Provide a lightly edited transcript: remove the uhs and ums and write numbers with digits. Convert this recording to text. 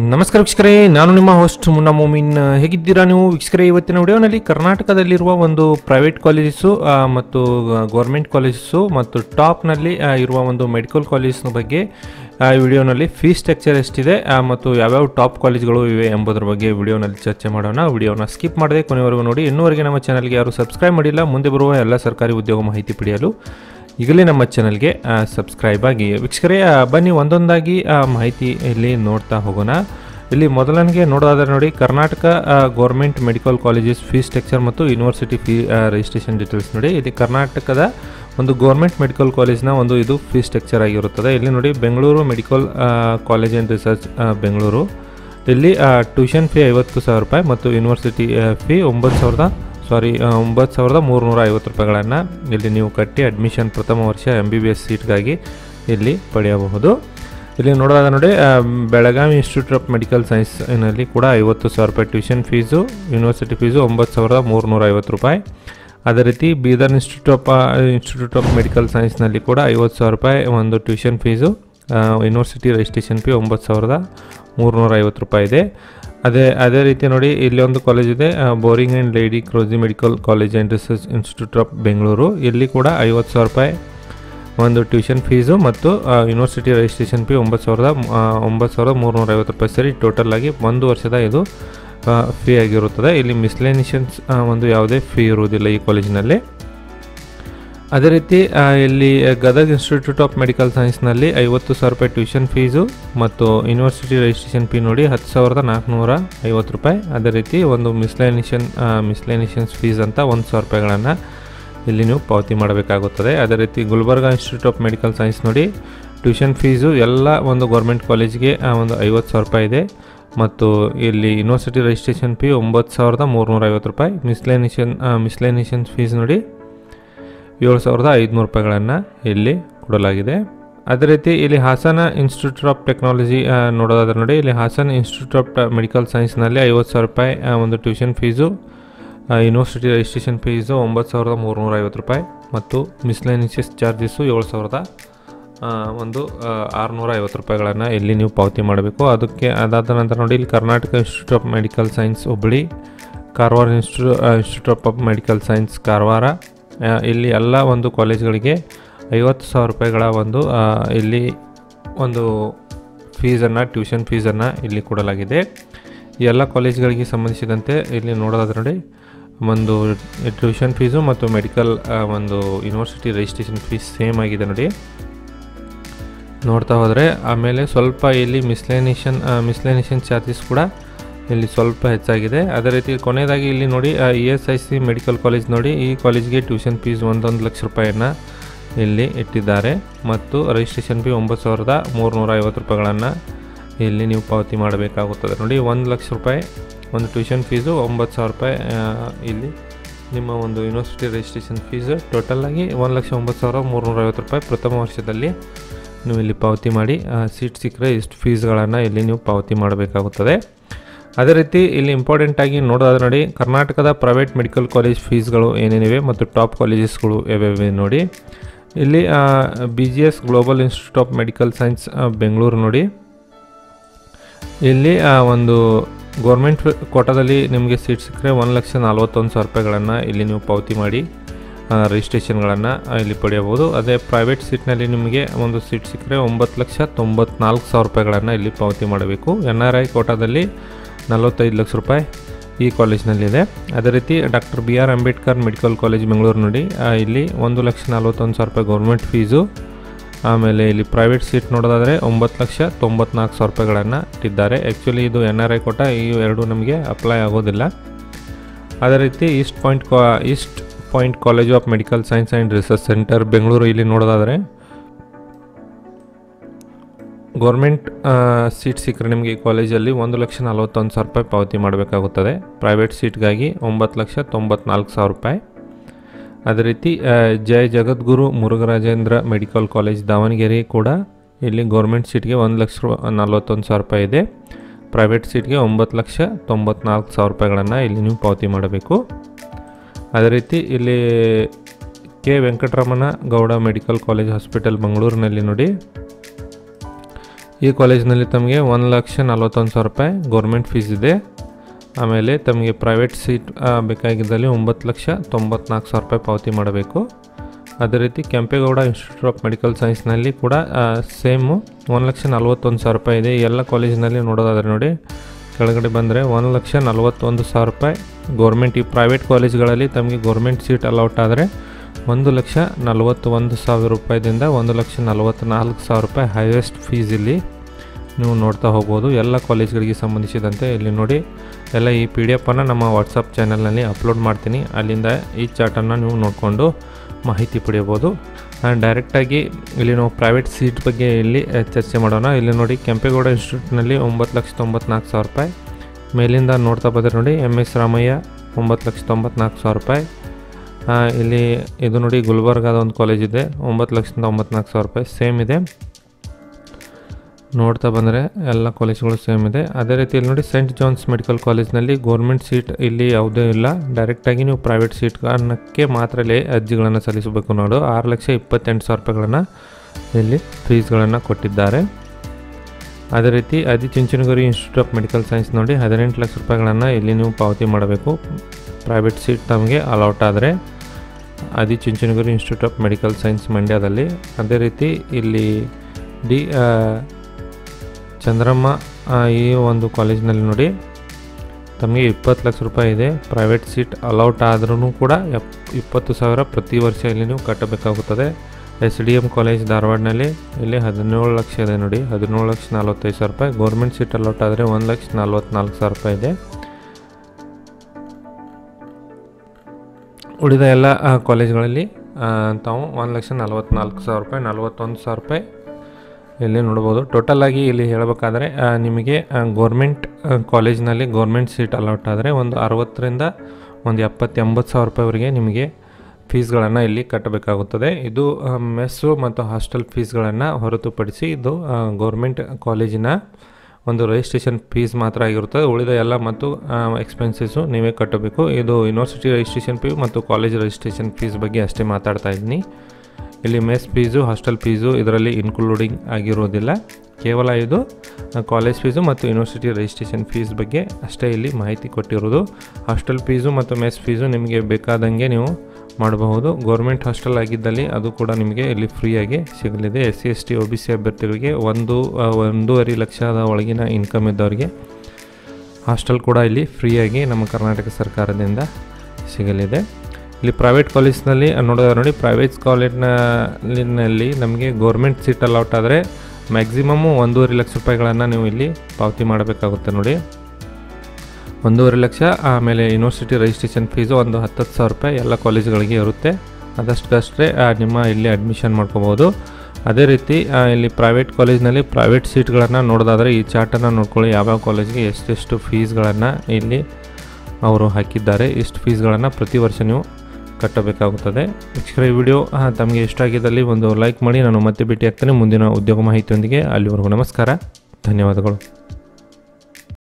ನಮಸ್ಕಾರ ವೀಕ್ಷಕರೇ, ನಾನು ನಿಮ್ಮ ಹೋಸ್ಟ್ ಮುನ್ನಾ ಮೊಮಿನ್. ಹೇಗಿದ್ದೀರಾ ನೀವು ವೀಕ್ಷಕರೇ? ಇವತ್ತಿನ ವಿಡಿಯೋನಲ್ಲಿ ಕರ್ನಾಟಕದಲ್ಲಿರುವ ಒಂದು ಪ್ರೈವೇಟ್ ಕಾಲೇಜಸ್ಸು ಮತ್ತು ಗೌರ್ಮೆಂಟ್ ಕಾಲೇಜಸ್ಸು ಮತ್ತು ಟಾಪ್ನಲ್ಲಿ ಇರುವ ಒಂದು ಮೆಡಿಕಲ್ ಕಾಲೇಜ್ನ ಬಗ್ಗೆ ಈ ವಿಡಿಯೋನಲ್ಲಿ ಫೀಸ್ ಸ್ಟ್ರಕ್ಚರ್ ಎಷ್ಟಿದೆ ಮತ್ತು ಯಾವ್ಯಾವ ಟಾಪ್ ಕಾಲೇಜ್ಗಳು ಇವೆ ಎಂಬುದರ ಬಗ್ಗೆ ವಿಡಿಯೋನಲ್ಲಿ ಚರ್ಚೆ ಮಾಡೋಣ. ವಿಡಿಯೋನ ಸ್ಕಿಪ್ ಮಾಡದೆ ಕೊನೆವರೆಗೂ ನೋಡಿ. ಇನ್ನೂವರೆಗೆ ನಮ್ಮ ಚಾನಲ್ಗೆ ಯಾರು ಸಬ್ಸ್ಕ್ರೈಬ್ ಮಾಡಿಲ್ಲ, ಮುಂದೆ ಬರುವ ಎಲ್ಲ ಸರ್ಕಾರಿ ಉದ್ಯೋಗ ಮಾಹಿತಿ ಪಡೆಯಲು ಈಗಲೇ ನಮ್ಮ ಚಾನಲ್ಗೆ ಸಬ್ಸ್ಕ್ರೈಬ್ ಆಗಿ. ವೀಕ್ಷಕರೇ, ಬನ್ನಿ ಒಂದೊಂದಾಗಿ ಮಾಹಿತಿ ಇಲ್ಲಿ ನೋಡ್ತಾ ಹೋಗೋಣ. ಇಲ್ಲಿ ಮೊದಲನಿಗೆ ನೋಡೋದಾದ್ರೆ ನೋಡಿ, Karnataka government medical colleges fees structure ಮತ್ತು ಯೂನಿವರ್ಸಿಟಿ ಫೀ ರಿಜಿಸ್ಟ್ರೇಷನ್ ಡೀಟೇಲ್ಸ್ ನೋಡಿ. ಇಲ್ಲಿ ಕರ್ನಾಟಕದ ಒಂದು ಗೌರ್ಮೆಂಟ್ ಮೆಡಿಕಲ್ ಕಾಲೇಜ್ನ ಒಂದು ಇದು ಫೀಸ್ ಸ್ಟ್ರಕ್ಚರ್ ಆಗಿರುತ್ತದೆ. ಇಲ್ಲಿ ನೋಡಿ, Bengaluru medical college and research Bengaluru, ಇಲ್ಲಿ ಟ್ಯೂಷನ್ ಫೀ 50,000 ರೂಪಾಯಿ ಮತ್ತು ಯೂನಿವರ್ಸಿಟಿ ಫೀ 9,350 ರೂಪಾಯಿಗಳನ್ನು ಇಲ್ಲಿ ನೀವು ಕಟ್ಟಿ ಅಡ್ಮಿಷನ್ ಪ್ರಥಮ ವರ್ಷ MBBS ಸೀಟ್ಗಾಗಿ ಇಲ್ಲಿ ಪಡೆಯಬಹುದು. ಇಲ್ಲಿ ನೋಡೋದಾದ ನೋಡಿ, ಬೆಳಗಾವಿ ಇನ್ಸ್ಟಿಟ್ಯೂಟ್ ಆಫ್ ಮೆಡಿಕಲ್ ಸೈನ್ಸ್ನಲ್ಲಿ ಕೂಡ 50,000 ರೂಪಾಯಿ ಟ್ಯೂಷನ್ ಫೀಸು, ಯೂನಿವರ್ಸಿಟಿ ಫೀಸು 9,350 ರೂಪಾಯಿ. ಅದೇ ರೀತಿ ಬೀದರ್ ಇನ್ಸ್ಟಿಟ್ಯೂಟ್ ಆಫ್ ಮೆಡಿಕಲ್ ಸೈನ್ಸ್ನಲ್ಲಿ ಕೂಡ 50,000 ರೂಪಾಯಿ ಒಂದು tuition fees, university registration fee 9,350 ರೂಪಾಯಿ ಇದೆ. ಅದೇ ರೀತಿ ನೋಡಿ, ಇಲ್ಲಿ ಒಂದು ಕಾಲೇಜ್ ಇದೆ, Bowring and Lady Curzon medical college and research institute of Bengaluru. ಇಲ್ಲಿ ಕೂಡ 50,000 ರೂಪಾಯಿ ಒಂದು ಟ್ಯೂಷನ್ ಫೀಸು ಮತ್ತು ಯೂನಿವರ್ಸಿಟಿ ರಿಜಿಸ್ಟ್ರೇಷನ್ ಫೀ 9,350 ರೂಪಾಯಿ ಸೇರಿ ಟೋಟಲ್ ಆಗಿ ಒಂದು ವರ್ಷದ ಇದು ಫೀ ಆಗಿರುತ್ತದೆ. ಇಲ್ಲಿ ಮಿಸ್ಲೇನಿಷನ್ಸ್ ಒಂದು ಯಾವುದೇ ಫೀ ಇರುವುದಿಲ್ಲ ಈ ಕಾಲೇಜಿನಲ್ಲಿ. ಅದೇ ರೀತಿ ಇಲ್ಲಿ ಗದಗ್ ಇನ್ಸ್ಟಿಟ್ಯೂಟ್ ಆಫ್ ಮೆಡಿಕಲ್ ಸೈನ್ಸ್ನಲ್ಲಿ 50,000 ರೂಪಾಯಿ ಟ್ಯೂಷನ್ ಫೀಸು ಮತ್ತು ಯೂನಿವರ್ಸಿಟಿ ರಿಜಿಸ್ಟ್ರೇಷನ್ ಫೀ ನೋಡಿ 10,450 ರೂಪಾಯಿ. ಅದೇ ರೀತಿ ಒಂದು ಮಿಸ್ಲೇನಿಷನ್ಸ್ ಫೀಸ್ ಅಂತ 1,000 ರೂಪಾಯಿಗಳನ್ನು ಇಲ್ಲಿ ನೀವು ಪಾವತಿ ಮಾಡಬೇಕಾಗುತ್ತದೆ. ಅದೇ ರೀತಿ Gulbarga institute of medical science ನೋಡಿ, ಟ್ಯೂಷನ್ ಫೀಸು ಎಲ್ಲ ಒಂದು ಗೌರ್ಮೆಂಟ್ ಕಾಲೇಜ್ಗೆ ಒಂದು 50,000 ರೂಪಾಯಿ ಇದೆ ಮತ್ತು ಇಲ್ಲಿ ಯೂನಿವರ್ಸಿಟಿ ರಿಜಿಸ್ಟ್ರೇಷನ್ ಫೀ 9,350 ರೂಪಾಯಿ. ಮಿಸ್ಲೇನಿಷನ್ಸ್ ಫೀಸ್ ನೋಡಿ 7,500 ರೂಪಾಯಿಗಳನ್ನು ಇಲ್ಲಿ ಕೊಡಲಾಗಿದೆ. ಅದೇ ರೀತಿ ಇಲ್ಲಿ ಹಾಸನ ಇನ್ಸ್ಟಿಟ್ಯೂಟ್ ಆಫ್ ಟೆಕ್ನಾಲಜಿ ನೋಡೋದಾದ್ರೆ ನೋಡಿ, ಇಲ್ಲಿ ಹಾಸನ ಇನ್ಸ್ಟಿಟ್ಯೂಟ್ ಆಫ್ ಮೆಡಿಕಲ್ ಸೈನ್ಸ್ನಲ್ಲಿ 50,000 ರೂಪಾಯಿ ಒಂದು tuition fees, university registration fees 9,350 ರೂಪಾಯಿ ಮತ್ತು ಮಿಸ್ಲೇನಿಷಿಯಸ್ ಚಾರ್ಜಸ್ಸು 7,650 ರೂಪಾಯಿಗಳನ್ನು ಇಲ್ಲಿ ನೀವು ಪಾವತಿ ಮಾಡಬೇಕು. ಅದಾದ ನಂತರ ನೋಡಿ, ಇಲ್ಲಿ Karnataka institute of medical science Hubballi, Karwar institute of medical science Karwar, ಇಲ್ಲಿ ಎಲ್ಲ ಒಂದು ಕಾಲೇಜ್ಗಳಿಗೆ 50,000 ರೂಪಾಯಿಗಳ ಒಂದು ಇಲ್ಲಿ ಒಂದು ಫೀಸನ್ನು, ಟ್ಯೂಷನ್ ಫೀಸನ್ನು ಇಲ್ಲಿ ಕೊಡಲಾಗಿದೆ. ಈ ಎಲ್ಲ ಕಾಲೇಜ್ಗಳಿಗೆ ಸಂಬಂಧಿಸಿದಂತೆ ಇಲ್ಲಿ ನೋಡೋದಾದ್ರೆ ನೋಡಿ, ಒಂದು ಟ್ಯೂಷನ್ ಫೀಸು ಮತ್ತು ಮೆಡಿಕಲ್ ಒಂದು ಯೂನಿವರ್ಸಿಟಿ ರಿಜಿಸ್ಟ್ರೇಷನ್ ಫೀಸ್ ಸೇಮ್ ಆಗಿದೆ ನೋಡಿ, ನೋಡ್ತಾ ಹೋದರೆ. ಆಮೇಲೆ ಸ್ವಲ್ಪ ಇಲ್ಲಿ ಮಿಸ್ಲೇನಿಷನ್ ಚಾರ್ಜಸ್ ಕೂಡ ಇಲ್ಲಿ ಸ್ವಲ್ಪ ಹೆಚ್ಚಾಗಿದೆ. ಅದೇ ರೀತಿ ಕೊನೆಯದಾಗಿ ಇಲ್ಲಿ ನೋಡಿ, ESIC ಮೆಡಿಕಲ್ ಕಾಲೇಜ್ ನೋಡಿ, ಈ ಕಾಲೇಜ್ಗೆ ಟ್ಯೂಷನ್ ಫೀಸ್ 1 ಲಕ್ಷ ರೂಪಾಯಿಯನ್ನು ಇಲ್ಲಿ ಇಟ್ಟಿದ್ದಾರೆ ಮತ್ತು ರಿಜಿಸ್ಟ್ರೇಷನ್ ಫೀ 9,350 ರೂಪಾಯಿಗಳನ್ನು ಇಲ್ಲಿ ನೀವು ಪಾವತಿ ಮಾಡಬೇಕಾಗುತ್ತದೆ ನೋಡಿ. 1 ಲಕ್ಷ ರೂಪಾಯಿ ಒಂದು ಟ್ಯೂಷನ್ ಫೀಸು, 9,000 ರೂಪಾಯಿ ಇಲ್ಲಿ ನಿಮ್ಮ ಒಂದು ಯೂನಿವರ್ಸಿಟಿ ರಿಜಿಸ್ಟ್ರೇಷನ್ ಫೀಸು, ಟೋಟಲಾಗಿ 1,09,350 ರೂಪಾಯಿ ಪ್ರಥಮ ವರ್ಷದಲ್ಲಿ ನೀವು ಇಲ್ಲಿ ಪಾವತಿ ಮಾಡಿ ಸೀಟ್ ಸಿಕ್ಕರೆ ಇಷ್ಟು ಫೀಸ್ಗಳನ್ನು ಇಲ್ಲಿ ನೀವು ಪಾವತಿ ಮಾಡಬೇಕಾಗುತ್ತದೆ. ಅದೇ ರೀತಿ ಇಲ್ಲಿ ಇಂಪಾರ್ಟೆಂಟಾಗಿ ನೋಡೋದಾದ್ರೆ ನೋಡಿ, ಕರ್ನಾಟಕದ ಪ್ರೈವೇಟ್ ಮೆಡಿಕಲ್ ಕಾಲೇಜ್ ಫೀಸ್ಗಳು ಏನೇನಿವೆ ಮತ್ತು ಟಾಪ್ ಕಾಲೇಜಸ್ಗಳು ಯಾವ್ಯಾವೆ ನೋಡಿ. ಇಲ್ಲಿ BGS global institute of medical science Bengaluru ನೋಡಿ, ಇಲ್ಲಿ ಒಂದು ಗೌರ್ಮೆಂಟ್ ಕೋಟಾದಲ್ಲಿ ನಿಮಗೆ ಸೀಟ್ ಸಿಕ್ಕರೆ 1,41,000 ರೂಪಾಯಿಗಳನ್ನು ಇಲ್ಲಿ ನೀವು ಪಾವತಿ ಮಾಡಿ ರಿಜಿಸ್ಟ್ರೇಷನ್ಗಳನ್ನು ಇಲ್ಲಿ ಪಡೆಯಬಹುದು. ಅದೇ ಪ್ರೈವೇಟ್ ಸೀಟ್ನಲ್ಲಿ ನಿಮಗೆ ಒಂದು ಸೀಟ್ ಸಿಕ್ಕರೆ 9,94,000 ರೂಪಾಯಿಗಳನ್ನು ಇಲ್ಲಿ ಪಾವತಿ ಮಾಡಬೇಕು. NRI ಕೋಟಾದಲ್ಲಿ 45 ಲಕ್ಷ ರೂಪಾಯಿ ಈ ಕಾಲೇಜ್ನಲ್ಲಿದೆ. ಅದೇ ರೀತಿ doctor BR Ambedkar medical college Bengaluru ನೋಡಿ, ಇಲ್ಲಿ 1,41,000 ರೂಪಾಯಿ ಗೌರ್ಮೆಂಟ್ ಫೀಸು. ಆಮೇಲೆ ಇಲ್ಲಿ ಪ್ರೈವೇಟ್ ಸೀಟ್ ನೋಡೋದಾದರೆ 9,94,000 ರೂಪಾಯಿಗಳನ್ನು ಇಟ್ಟಿದ್ದಾರೆ. ಆ್ಯಕ್ಚುಲಿ ಇದು NRI ಕೋಟಾ, ಈ ಎರಡು ನಮಗೆ ಅಪ್ಲೈ ಆಗೋದಿಲ್ಲ. ಅದೇ ರೀತಿ East Point college of medical science and research centre Bengaluru, ಇಲ್ಲಿ ನೋಡೋದಾದರೆ ಗೌರ್ಮೆಂಟ್ ಸೀಟ್ ಸಿಕ್ಕರೆ ನಿಮಗೆ ಈ ಕಾಲೇಜಲ್ಲಿ 1,41,000 ರೂಪಾಯಿ ಪಾವತಿ ಮಾಡಬೇಕಾಗುತ್ತದೆ. ಪ್ರೈವೇಟ್ ಸೀಟ್ಗಾಗಿ 9,94,000 ರೂಪಾಯಿ. ಅದೇ ರೀತಿ ಜಯ ಜಗದ್ಗುರು ಮುರುಘರಾಜೇಂದ್ರ ಮೆಡಿಕಲ್ ಕಾಲೇಜ್ ದಾವಣಗೆರೆ ಕೂಡ ಇಲ್ಲಿ ಗೌರ್ಮೆಂಟ್ ಸೀಟ್ಗೆ 1,41,000 ರೂಪಾಯಿ ಇದೆ. ಪ್ರೈವೇಟ್ ಸೀಟ್ಗೆ 9,94,000 ರೂಪಾಯಿಗಳನ್ನು ಇಲ್ಲಿ ನೀವು ಪಾವತಿ ಮಾಡಬೇಕು. ಅದೇ ರೀತಿ ಇಲ್ಲಿ K Venkataramana Gowda medical college hospital ಮಂಗಳೂರಿನಲ್ಲಿ ನೋಡಿ, ಈ ಕಾಲೇಜಿನಲ್ಲಿ ತಮಗೆ 1,41,000 ರೂಪಾಯಿ ಗೌರ್ಮೆಂಟ್ ಫೀಸ್ ಇದೆ. ಆಮೇಲೆ ತಮಗೆ ಪ್ರೈವೇಟ್ ಸೀಟ್ ಬೇಕಾಗಿದ್ದಲ್ಲಿ 9,94,000 ರೂಪಾಯಿ ಪಾವತಿ ಮಾಡಬೇಕು. ಅದೇ ರೀತಿ ಕೆಂಪೇಗೌಡ ಇನ್ಸ್ಟಿಟ್ಯೂಟ್ ಆಫ್ ಮೆಡಿಕಲ್ ಸೈನ್ಸ್ನಲ್ಲಿ ಕೂಡ ಸೇಮು 1,41,000 ರೂಪಾಯಿ ಇದೆ. ಎಲ್ಲ ಕಾಲೇಜಿನಲ್ಲಿ ನೋಡೋದಾದರೆ ನೋಡಿ, ಕೆಳಗಡೆ ಬಂದರೆ 1,41,000 ರೂಪಾಯಿ ಗೌರ್ಮೆಂಟ್. ಈ ಪ್ರೈವೇಟ್ ಕಾಲೇಜ್ಗಳಲ್ಲಿ ತಮಗೆ ಗೌರ್ಮೆಂಟ್ ಸೀಟ್ ಅಲೌಟ್ ಆದರೆ 1,41,000 ರೂಪಾಯಿದಿಂದ 1,44,000 ರೂಪಾಯಿ ಹೈಯೆಸ್ಟ್ ಫೀಸ್ ಇಲ್ಲಿ ನೀವು ನೋಡ್ತಾ ಹೋಗ್ಬೋದು. ಎಲ್ಲ ಕಾಲೇಜ್ಗಳಿಗೆ ಸಂಬಂಧಿಸಿದಂತೆ ಇಲ್ಲಿ ನೋಡಿ, ಎಲ್ಲ ಈ PDF ಅನ್ನು ನಮ್ಮ ವಾಟ್ಸಪ್ ಚಾನಲ್ನಲ್ಲಿ ಅಪ್ಲೋಡ್ ಮಾಡ್ತೀನಿ. ಅಲ್ಲಿಂದ ಈ ಚಾರ್ಟನ್ನು ನೀವು ನೋಡಿಕೊಂಡು ಮಾಹಿತಿ ಪಡೆಯಬಹುದು. ಡೈರೆಕ್ಟಾಗಿ ಇಲ್ಲಿ ನಾವು ಪ್ರೈವೇಟ್ ಸೀಟ್ ಬಗ್ಗೆ ಇಲ್ಲಿ ಚರ್ಚೆ ಮಾಡೋಣ. ಇಲ್ಲಿ ನೋಡಿ, ಕೆಂಪೇಗೌಡ ಇನ್ಸ್ಟಿಟ್ಯೂಟ್ನಲ್ಲಿ 9,94,000 ರೂಪಾಯಿ. ಮೇಲಿಂದ ನೋಡ್ತಾ ಬಂದರೆ ನೋಡಿ, MS ರಾಮಯ್ಯ 9,94,000 ರೂಪಾಯಿ. ಇಲ್ಲಿ ಇದು ನೋಡಿ, ಗುಲ್ಬರ್ಗಾದ ಒಂದು ಕಾಲೇಜ್ ಇದೆ, 9,94,000 ರೂಪಾಯಿ ಸೇಮ್ ಇದೆ. ನೋಡ್ತಾ ಬಂದರೆ ಎಲ್ಲ ಕಾಲೇಜ್ಗಳು ಸೇಮ್ ಇದೆ. ಅದೇ ರೀತಿ ಇಲ್ಲಿ ನೋಡಿ, ಸೆಂಟ್ ಜಾನ್ಸ್ ಮೆಡಿಕಲ್ ಕಾಲೇಜ್ನಲ್ಲಿ ಗೌರ್ಮೆಂಟ್ ಸೀಟ್ ಇಲ್ಲಿ ಯಾವುದೇ ಇಲ್ಲ. ಡೈರೆಕ್ಟಾಗಿ ನೀವು ಪ್ರೈವೇಟ್ ಸೀಟ್ ಕಾರಣಕ್ಕೆ ಮಾತ್ರ ಇಲ್ಲಿ ಅರ್ಜಿಗಳನ್ನು ಸಲ್ಲಿಸಬೇಕು. ನೋಡು, 6,28,000 ರೂಪಾಯಿಗಳನ್ನು ಇಲ್ಲಿ ಫೀಸ್ಗಳನ್ನು ಕೊಟ್ಟಿದ್ದಾರೆ. ಅದೇ ರೀತಿ Adichunchanagiri institute of medical science ನೋಡಿ, 18 ಲಕ್ಷ ರೂಪಾಯಿಗಳನ್ನು ಇಲ್ಲಿ ನೀವು ಪಾವತಿ ಮಾಡಬೇಕು ಪ್ರೈವೇಟ್ ಸೀಟ್ ತಮಗೆ ಅಲೌಟ್ ಆದರೆ, Adichunchanagiri institute of medical science ಮಂಡ್ಯದಲ್ಲಿ. ಅದೇ ರೀತಿ ಇಲ್ಲಿ ಚಂದ್ರಮ್ಮ ಈ ಒಂದು ಕಾಲೇಜಿನಲ್ಲಿ ನೋಡಿ, ತಮಗೆ 20 ಲಕ್ಷ ರೂಪಾಯಿ ಇದೆ. ಪ್ರೈವೇಟ್ ಸೀಟ್ ಅಲೌಟ್ ಆದ್ರೂ ಕೂಡ 20,000 ಪ್ರತಿ ವರ್ಷ ಇಲ್ಲಿ ನೀವು ಕಟ್ಟಬೇಕಾಗುತ್ತದೆ. SDM ಕಾಲೇಜ್ ಧಾರವಾಡನಲ್ಲಿ ಇಲ್ಲಿ 17 ಲಕ್ಷ ಇದೆ ನೋಡಿ, 17,45,000 ರೂಪಾಯಿ. ಗೌರ್ಮೆಂಟ್ ಸೀಟ್ ಅಲೌಟ್ ಆದರೆ 1,44,000 ರೂಪಾಯಿ ಇದೆ. ಉಳಿದ ಎಲ್ಲ ಕಾಲೇಜ್ಗಳಲ್ಲಿ ತಾವು 1,44,000 ರೂಪಾಯಿ, 41,000 ರೂಪಾಯಿ ಇಲ್ಲಿ ನೋಡ್ಬೋದು. ಟೋಟಲಾಗಿ ಇಲ್ಲಿ ಹೇಳಬೇಕಾದ್ರೆ ನಿಮಗೆ ಗೌರ್ಮೆಂಟ್ ಕಾಲೇಜ್ನಲ್ಲಿ ಗೌರ್ಮೆಂಟ್ ಸೀಟ್ ಅಲೌಟ್ ಆದರೆ ಒಂದು 60ರಿಂದ ಒಂದು 70,000-80,000 ರೂಪಾಯಿವರೆಗೆ ನಿಮಗೆ ಫೀಸ್ಗಳನ್ನು ಇಲ್ಲಿ ಕಟ್ಟಬೇಕಾಗುತ್ತದೆ. ಇದು ಮೆಸ್ಸು ಮತ್ತು ಹಾಸ್ಟೆಲ್ ಫೀಸ್ಗಳನ್ನು ಹೊರತುಪಡಿಸಿ ಇದು ಗೌರ್ಮೆಂಟ್ ಕಾಲೇಜಿನ ಒಂದು ರಿಜಿಸ್ಟ್ರೇಷನ್ ಫೀಸ್ ಮಾತ್ರ ಆಗಿರುತ್ತದೆ. ಉಳಿದ ಎಲ್ಲ ಮತ್ತು ಎಕ್ಸ್ಪೆನ್ಸಸ್ಸು ನೀವೇ ಕಟ್ಟಬೇಕು. ಇದು ಯೂನಿವರ್ಸಿಟಿ ರಿಜಿಸ್ಟ್ರೇಷನ್ ಫೀ ಮತ್ತು ಕಾಲೇಜ್ ರಿಜಿಸ್ಟ್ರೇಷನ್ ಫೀಸ್ ಬಗ್ಗೆ ಅಷ್ಟೇ ಮಾತಾಡ್ತಾ ಇದ್ದೀನಿ. ಇಲ್ಲಿ ಮೆಸ್ ಫೀಸು, ಹಾಸ್ಟೆಲ್ ಫೀಸು ಇದರಲ್ಲಿ ಇನ್ಕ್ಲೂಡಿಂಗ್ ಆಗಿರೋದಿಲ್ಲ. ಕೇವಲ ಇದು ಕಾಲೇಜ್ ಫೀಸು ಮತ್ತು ಯೂನಿವರ್ಸಿಟಿ ರಿಜಿಸ್ಟ್ರೇಷನ್ ಫೀಸ್ ಬಗ್ಗೆ ಅಷ್ಟೇ ಇಲ್ಲಿ ಮಾಹಿತಿ ಕೊಟ್ಟಿರೋದು. ಹಾಸ್ಟೆಲ್ ಫೀಸು ಮತ್ತು ಮೆಸ್ ಫೀಸು ನಿಮಗೆ ಬೇಕಾದಂಗೆ ನೀವು ಮಾಡಬಹುದು. ಗೌರ್ಮೆಂಟ್ ಹಾಸ್ಟೆಲ್ ಆಗಿದ್ದಲ್ಲಿ ಅದು ಕೂಡ ನಿಮಗೆ ಇಲ್ಲಿ ಫ್ರೀಯಾಗಿ ಸಿಗಲಿದೆ. SC ST OBC ಅಭ್ಯರ್ಥಿಗಳಿಗೆ 1.5 ಲಕ್ಷದ ಒಳಗಿನ ಇನ್ಕಮ್ ಇದ್ದವರಿಗೆ ಹಾಸ್ಟೆಲ್ ಕೂಡ ಇಲ್ಲಿ ಫ್ರೀಯಾಗಿ ನಮ್ಮ ಕರ್ನಾಟಕ ಸರ್ಕಾರದಿಂದ ಸಿಗಲಿದೆ. ಇಲ್ಲಿ ಪ್ರೈವೇಟ್ ಕಾಲೇಜ್ನಲ್ಲಿ ನೋಡೋದಾದ್ರೆ ನೋಡಿ, ಪ್ರೈವೇಟ್ ಕಾಲೇಜ್ನಲ್ಲಿ ನಮಗೆ ಗೌರ್ಮೆಂಟ್ ಸೀಟ್ ಅಲೌಟ್ ಆದರೆ ಮ್ಯಾಕ್ಸಿಮಮ್ಮು 1.5 ಲಕ್ಷ ರೂಪಾಯಿಗಳನ್ನು ನೀವು ಇಲ್ಲಿ ಪಾವತಿ ಮಾಡಬೇಕಾಗುತ್ತೆ ನೋಡಿ, 1.5 ಲಕ್ಷ. ಆಮೇಲೆ ಯೂನಿವರ್ಸಿಟಿ ರಿಜಿಸ್ಟ್ರೇಷನ್ ಫೀಸು ಒಂದು 10,000 ರೂಪಾಯಿ ಎಲ್ಲ ಕಾಲೇಜುಗಳಿಗೆ ಇರುತ್ತೆ. ಅದಷ್ಟಕ್ಕಷ್ಟೇ ನಿಮ್ಮ ಇಲ್ಲಿ ಅಡ್ಮಿಷನ್ ಮಾಡ್ಕೋಬೋದು. ಅದೇ ರೀತಿ ಇಲ್ಲಿ ಪ್ರೈವೇಟ್ ಕಾಲೇಜ್ನಲ್ಲಿ ಪ್ರೈವೇಟ್ ಸೀಟ್ಗಳನ್ನು ನೋಡೋದಾದರೆ ಈ ಚಾರ್ಟನ್ನು ನೋಡ್ಕೊಳ್ಳಿ, ಯಾವ್ಯಾವ ಕಾಲೇಜ್ಗೆ ಎಷ್ಟೆಷ್ಟು ಫೀಸ್ಗಳನ್ನು ಇಲ್ಲಿ ಅವರು ಹಾಕಿದ್ದಾರೆ. ಇಷ್ಟು ಫೀಸ್ಗಳನ್ನು ಪ್ರತಿ ವರ್ಷ ನೀವು ಕಟ್ಟಬೇಕಾಗುತ್ತದೆ. ವೀಕ್ಷಕರೇ, ಈ ವಿಡಿಯೋ ತಮಗೆ ಇಷ್ಟ ಆಗಿದ್ದಲ್ಲಿ ಒಂದು ಲೈಕ್ ಮಾಡಿ. ನಾನು ಮತ್ತೆ ಭೇಟಿ ಆಗ್ತೇನೆ ಮುಂದಿನ ಉದ್ಯೋಗ ಮಾಹಿತಿಯೊಂದಿಗೆ. ಅಲ್ಲಿವರೆಗೂ ನಮಸ್ಕಾರ, ಧನ್ಯವಾದಗಳು.